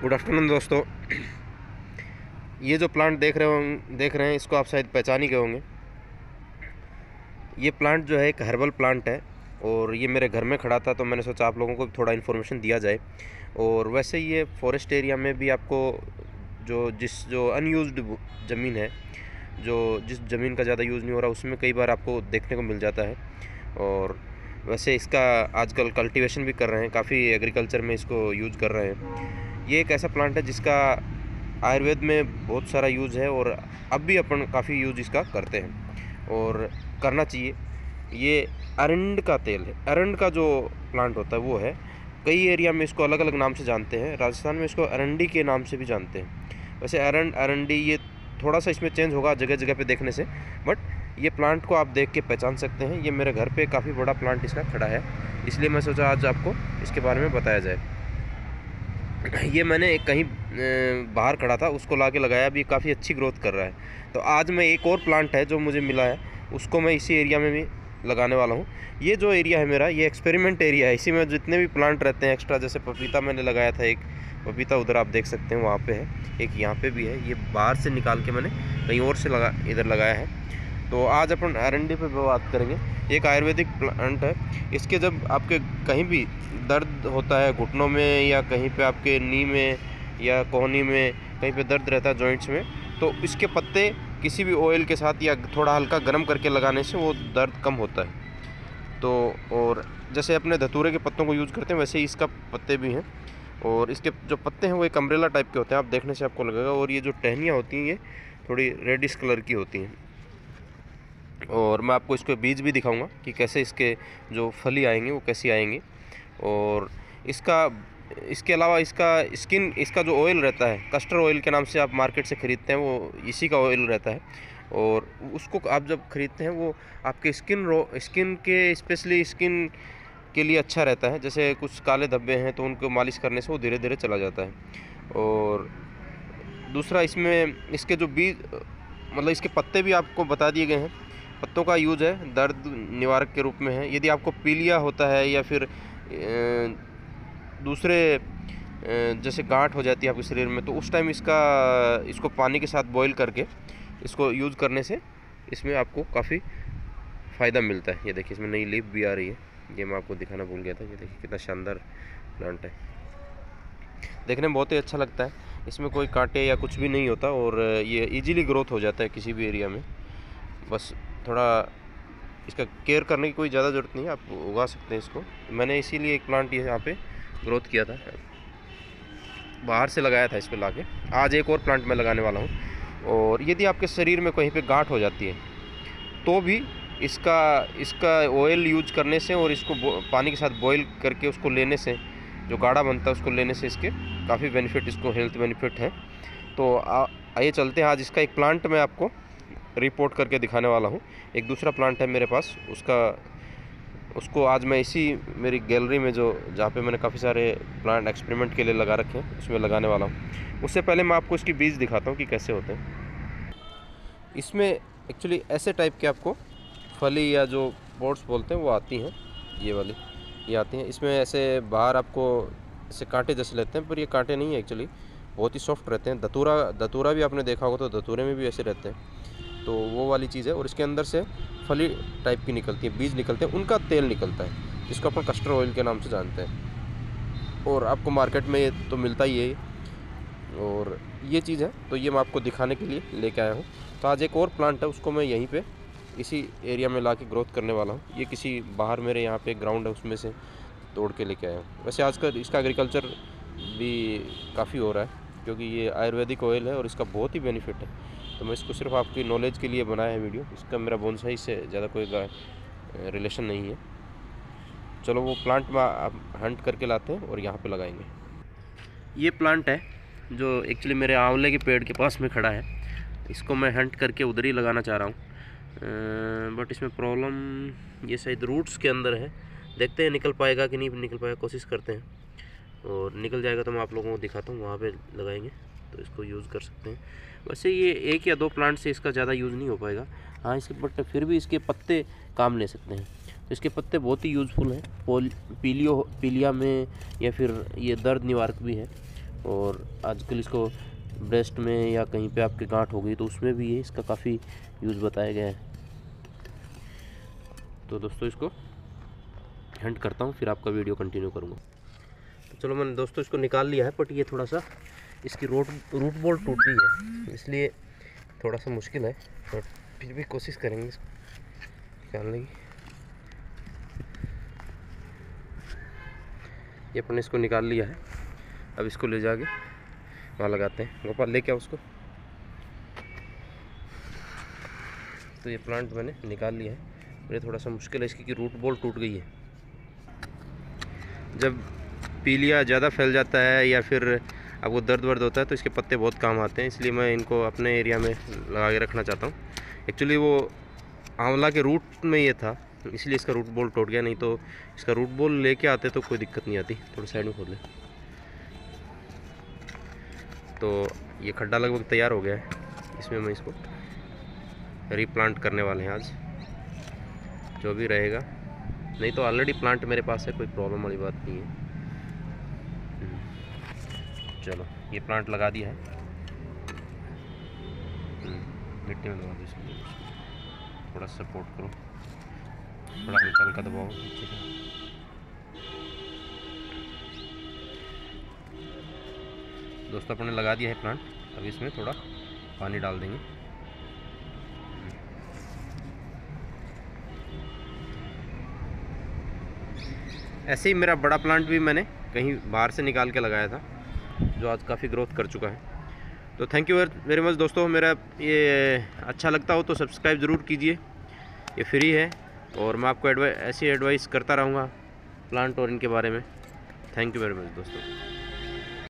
Good afternoon दोस्तों। ये जो प्लांट देख रहे हैं इसको आप शायद पहचान ही गए होंगे। ये प्लांट जो है एक हर्बल प्लांट है और ये मेरे घर में खड़ा था तो मैंने सोचा आप लोगों को थोड़ा इन्फॉर्मेशन दिया जाए। और वैसे ये फॉरेस्ट एरिया में भी आपको जो अनयूज्ड ज़मीन है, जिस ज़मीन का ज़्यादा यूज़ नहीं हो रहा उसमें कई बार आपको देखने को मिल जाता है। और वैसे इसका आजकल कल्टीवेशन भी कर रहे हैं, काफ़ी एग्रीकल्चर में इसको यूज़ कर रहे हैं। ये एक ऐसा प्लांट है जिसका आयुर्वेद में बहुत सारा यूज़ है और अब भी अपन काफ़ी यूज़ इसका करते हैं और करना चाहिए। ये अरंड का तेल है, अरंड का जो प्लांट होता है वो है। कई एरिया में इसको अलग अलग नाम से जानते हैं, राजस्थान में इसको अरंडी के नाम से भी जानते हैं। वैसे अरंड अरंडी ये थोड़ा सा इसमें चेंज होगा जगह जगह पे देखने से, बट ये प्लांट को आप देख के पहचान सकते हैं। ये मेरे घर पे काफ़ी बड़ा प्लांट इसका खड़ा है, इसलिए मैं सोचा आज आपको इसके बारे में बताया जाए। ये मैंने कहीं बाहर खड़ा था, उसको लाके लगाया, अभी काफ़ी अच्छी ग्रोथ कर रहा है। तो आज मैं एक और प्लांट है जो मुझे मिला है उसको मैं इसी एरिया में भी लगाने वाला हूँ। ये जो एरिया है मेरा, ये एक्सपेरिमेंट एरिया है। इसी में जितने भी प्लांट रहते हैं एक्स्ट्रा, जैसे पपीता मैंने लगाया था, एक पपीता उधर आप देख सकते हैं वहाँ पे है, एक यहाँ पे भी है। ये बाहर से निकाल के मैंने कहीं और से इधर लगाया है। तो आज अपन अरंडी पे बात करेंगे। एक आयुर्वेदिक प्लांट है। इसके जब आपके कहीं भी दर्द होता है घुटनों में या कहीं पे आपके नी में या कोहनी में कहीं पे दर्द रहता है जॉइंट्स में, तो इसके पत्ते किसी भी ऑयल के साथ या थोड़ा हल्का गर्म करके लगाने से वो दर्द कम होता है। तो और जैसे अपने धतूरे के पत्तों को यूज़ करते हैं वैसे ही इसका पत्ते भी हैं। और इसके जो पत्ते हैं वो एक अम्ब्रेला टाइप के होते हैं, आप देखने से आपको लगेगा। और ये जो टहनियाँ होती हैं ये थोड़ी रेडिश कलर की होती हैं। और मैं आपको इसके बीज भी दिखाऊंगा कि कैसे इसके जो फली आएंगे वो कैसी आएंगी। और इसके अलावा इसका जो ऑयल रहता है, कस्टर ऑयल के नाम से आप मार्केट से ख़रीदते हैं, वो इसी का ऑयल रहता है। और उसको आप जब ख़रीदते हैं वो आपके स्किन के स्पेशली स्किन के लिए अच्छा रहता है। जैसे कुछ काले धब्बे हैं तो उनको मालिश करने से वो धीरे धीरे चला जाता है। और दूसरा इसमें इसके जो बीज मतलब इसके पत्ते भी आपको बता दिए गए हैं। पत्तों का यूज़ है दर्द निवारक के रूप में है। यदि आपको पीलिया होता है या फिर दूसरे जैसे गांठ हो जाती है आपके शरीर में, तो उस टाइम इसको पानी के साथ बॉईल करके इसको यूज़ करने से इसमें आपको काफ़ी फ़ायदा मिलता है। ये देखिए इसमें नई लीफ भी आ रही है, ये मैं आपको दिखाना भूल गया था। ये देखिए कितना शानदार प्लांट है, देखने में बहुत ही अच्छा लगता है। इसमें कोई कांटे या कुछ भी नहीं होता और ये इजीली ग्रोथ हो जाता है किसी भी एरिया में। बस थोड़ा इसका केयर करने की कोई ज़्यादा ज़रूरत नहीं है, आप उगा सकते हैं इसको। मैंने इसीलिए एक प्लांट यहाँ पे ग्रोथ किया था, बाहर से लगाया था इस पर लाके। आज एक और प्लांट मैं लगाने वाला हूँ। और यदि आपके शरीर में कहीं पे गांठ हो जाती है तो भी इसका ऑयल यूज करने से और इसको पानी के साथ बॉईल करके उसको लेने से जो गाढ़ा बनता है उसको लेने से इसके काफ़ी बेनिफिट, इसको हेल्थ बेनिफिट है। तो आइए चलते हैं, आज इसका एक प्लांट मैं आपको रिपोर्ट करके दिखाने वाला हूँ। एक दूसरा प्लांट है मेरे पास, उसको आज मैं इसी मेरी गैलरी में जहाँ पे मैंने काफ़ी सारे प्लांट एक्सपेरिमेंट के लिए लगा रखे हैं उसमें लगाने वाला हूँ। उससे पहले मैं आपको इसकी बीज दिखाता हूँ कि कैसे होते हैं। इसमें एक्चुअली ऐसे टाइप के आपको फली या जो पॉट्स बोलते हैं वो आती हैं, ये वाली ये आती हैं। इसमें ऐसे बाहर आपको ऐसे कांटे जैसे लेते हैं, पर ये कांटे नहीं है एक्चुअली, बहुत ही सॉफ्ट रहते हैं। धतूरा भी आपने देखा होगा तो धतूरे में भी ऐसे रहते हैं, तो वो वाली चीज़ है। और इसके अंदर से फली टाइप की निकलती है, बीज निकलते हैं, उनका तेल निकलता है जिसको अपन कस्टर ऑयल के नाम से जानते हैं। और आपको मार्केट में ये तो मिलता ही है। और ये चीज़ है, तो ये मैं आपको दिखाने के लिए लेके आया हूँ। तो आज एक और प्लांट है, उसको मैं यहीं पे इसी एरिया में ला के ग्रोथ करने वाला हूँ। ये किसी बाहर मेरे यहाँ पे ग्राउंड है उसमें से तोड़ के लेके आया हूँ। वैसे आजकल इसका एग्रीकल्चर भी काफ़ी हो रहा है क्योंकि ये आयुर्वेदिक ऑयल है और इसका बहुत ही बेनिफिट है। तो मैं इसको सिर्फ आपकी नॉलेज के लिए बनाया है वीडियो, इसका मेरा बोनसाई से ज़्यादा कोई रिलेशन नहीं है। चलो वो प्लांट में आप हंट करके लाते हैं और यहाँ पे लगाएंगे। ये प्लांट है जो एक्चुअली मेरे आंवले के पेड़ के पास में खड़ा है, इसको मैं हंट करके उधर ही लगाना चाह रहा हूँ। बट इसमें प्रॉब्लम ये शायद रूट्स के अंदर है, देखते हैं निकल पाएगा कि नहीं निकल पाएगा, कोशिश करते हैं। और निकल जाएगा तो मैं आप लोगों को दिखाता हूँ, वहाँ पे लगाएंगे तो इसको यूज़ कर सकते हैं। वैसे ये एक या दो प्लांट से इसका ज़्यादा यूज़ नहीं हो पाएगा। हाँ, इसके बट फिर भी इसके पत्ते काम ले सकते हैं। तो इसके पत्ते बहुत ही यूज़फुल हैं पीलिया में, या फिर ये दर्द निवारक भी है। और आजकल इसको ब्रेस्ट में या कहीं पे आपके गांठ हो गई तो उसमें भी ये इसका काफ़ी यूज़ बताया गया है। तो दोस्तों इसको हैंड करता हूँ, फिर आपका वीडियो कंटिन्यू करूँगा। तो चलो मैंने दोस्तों इसको निकाल लिया है, बट ये थोड़ा सा इसकी रूट बॉल टूट गई है, इसलिए थोड़ा सा मुश्किल है, बट फिर भी कोशिश करेंगे इसको निकालने की। ये अपन इसको निकाल लिया है, अब इसको ले जाके वहाँ लगाते हैं। गोपाल ले क्या उसको। तो ये प्लांट मैंने निकाल लिया है, ये थोड़ा सा मुश्किल है इसकी कि रूट बॉल टूट गई है। जब पीलिया ज़्यादा फैल जाता है या फिर आपको दर्द वर्द होता है तो इसके पत्ते बहुत काम आते हैं, इसलिए मैं इनको अपने एरिया में लगा के रखना चाहता हूँ। एक्चुअली वो आंवला के रूट में ये था, इसलिए इसका रूट बॉल टूट गया, नहीं तो इसका रूट बॉल लेके आते तो कोई दिक्कत नहीं आती। थोड़ा साइड में खोल ले। तो ये खड्डा लगभग तैयार हो गया है, इसमें मैं इसको रीप्लांट करने वाले हैं आज, जो भी रहेगा। नहीं तो ऑलरेडी प्लांट मेरे पास है, कोई प्रॉब्लम वाली बात नहीं है। चलो ये प्लांट लगा दिया है, मिट्टी में लगा दो इसको, थोड़ा सपोर्ट करो, थोड़ा हल्का हल्का दबाओ नीचे का। दोस्तों अपने लगा दिया है प्लांट, अब इसमें थोड़ा पानी डाल देंगे। ऐसे ही मेरा बड़ा प्लांट भी मैंने कहीं बाहर से निकाल के लगाया था, जो आज काफ़ी ग्रोथ कर चुका है। तो थैंक यू वेरी मच दोस्तों। मेरा ये अच्छा लगता हो तो सब्सक्राइब ज़रूर कीजिए, ये फ्री है और मैं आपको ऐसी एडवाइस करता रहूँगा प्लांट और इनके बारे में। थैंक यू वेरी मच दोस्तों।